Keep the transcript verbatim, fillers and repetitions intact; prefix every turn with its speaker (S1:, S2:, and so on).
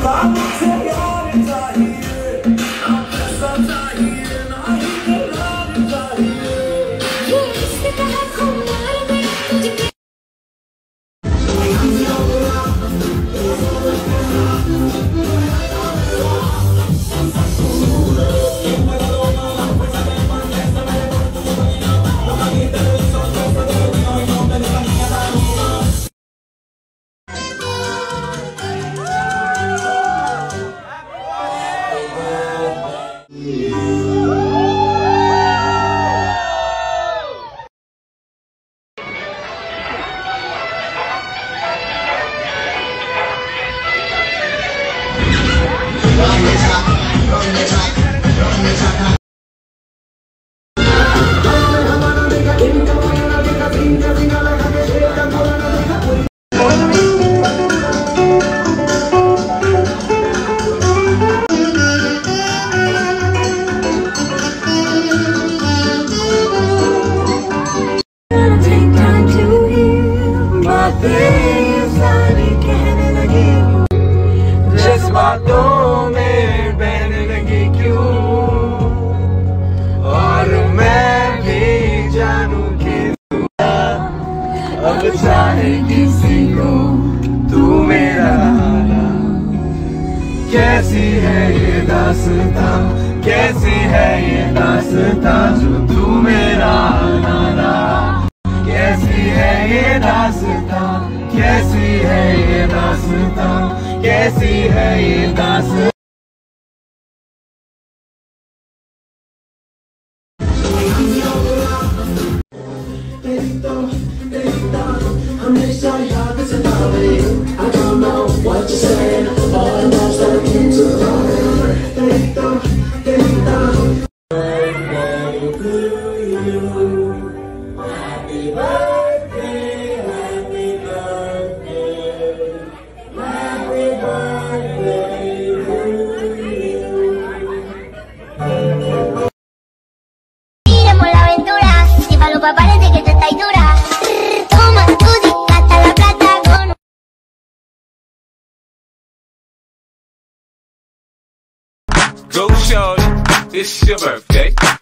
S1: बातों में बहने लगी क्यों, और मैं भी जानू कि तू अब चाहे किसी को तू मेरा। कैसी है ये दास्तां, कैसी है ये दास्तां जो तू मेरा नाना। कैसी है ये दास्तां, कैसी है ये दास्तां, कैसी है ये दास्तां। हमेशा याद सतावे, I don't know what you're saying, all I know is that I came to love it. Happy birthday, happy birthday, happy birthday to you.
S2: Iremos la aventura, llévalo pa' parece que te está dura. Toma tu hasta la plata con...
S3: Go shorty, it's your birthday.